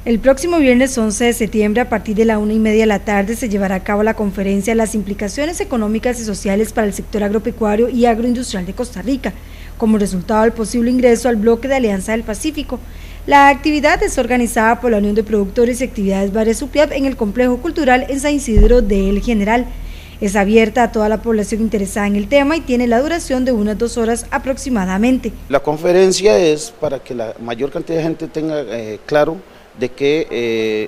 El próximo viernes 11 de septiembre, a partir de la 1:30 de la tarde, se llevará a cabo la conferencia Las implicaciones económicas y sociales para el sector agropecuario y agroindustrial de Costa Rica, como resultado del posible ingreso al bloque de Alianza del Pacífico. La actividad es organizada por la Unión de Productores y Actividades Bares UPIAP en el Complejo Cultural en San Isidro de El General. Es abierta a toda la población interesada en el tema y tiene la duración de unas 2 horas aproximadamente. La conferencia es para que la mayor cantidad de gente tenga claro de que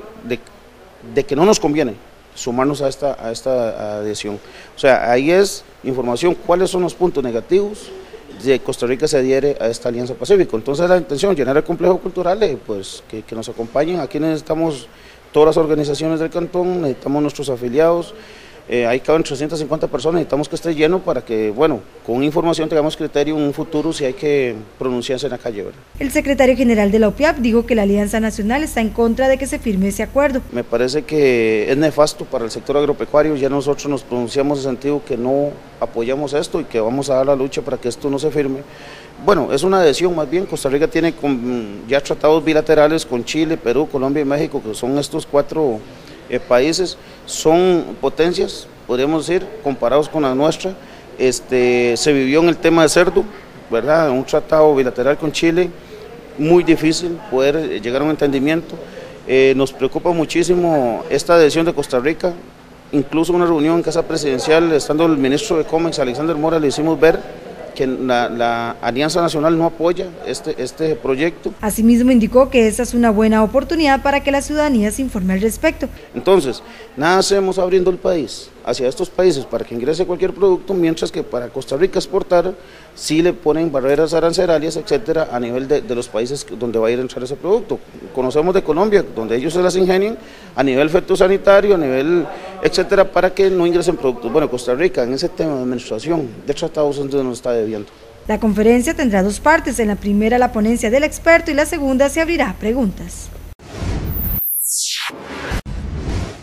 no nos conviene sumarnos a esta adhesión. O sea, ahí es información cuáles son los puntos negativos de Costa Rica se adhiere a esta Alianza Pacífico. Entonces la intención es llenar el complejo cultural, pues que nos acompañen. Aquí necesitamos todas las organizaciones del cantón, necesitamos nuestros afiliados. Ahí caben 350 personas, necesitamos que esté lleno para que, bueno, con información tengamos criterio en un futuro si hay que pronunciarse en la calle, ¿verdad? El secretario general de la UPIAP dijo que la Alianza Nacional está en contra de que se firme ese acuerdo. Me parece que es nefasto para el sector agropecuario, ya nosotros nos pronunciamos en sentido que no apoyamos esto y que vamos a dar la lucha para que esto no se firme. Bueno, es una adhesión más bien. Costa Rica tiene ya tratados bilaterales con Chile, Perú, Colombia y México, que son estos 4 países, son potencias, podríamos decir, comparados con la nuestra. Se vivió en el tema de cerdo, ¿verdad? Un tratado bilateral con Chile, muy difícil poder llegar a un entendimiento. Nos preocupa muchísimo esta adhesión de Costa Rica, incluso una reunión en Casa Presidencial, estando el ministro de Comex, Alexander Mora, le hicimos ver que la Alianza Nacional no apoya este proyecto. Asimismo indicó que esta es una buena oportunidad para que la ciudadanía se informe al respecto. Entonces, nada hacemos abriendo el país hacia estos países para que ingrese cualquier producto, mientras que para Costa Rica exportar sí le ponen barreras arancelarias, etcétera, a nivel de los países donde va a ir a entrar ese producto. Conocemos de Colombia, donde ellos se las ingenian a nivel fitosanitario, a nivel, etcétera, para que no ingresen productos. Bueno, Costa Rica en ese tema de administración de tratados es donde nos está debiendo. La conferencia tendrá 2 partes, en la primera la ponencia del experto y la segunda se abrirá a preguntas.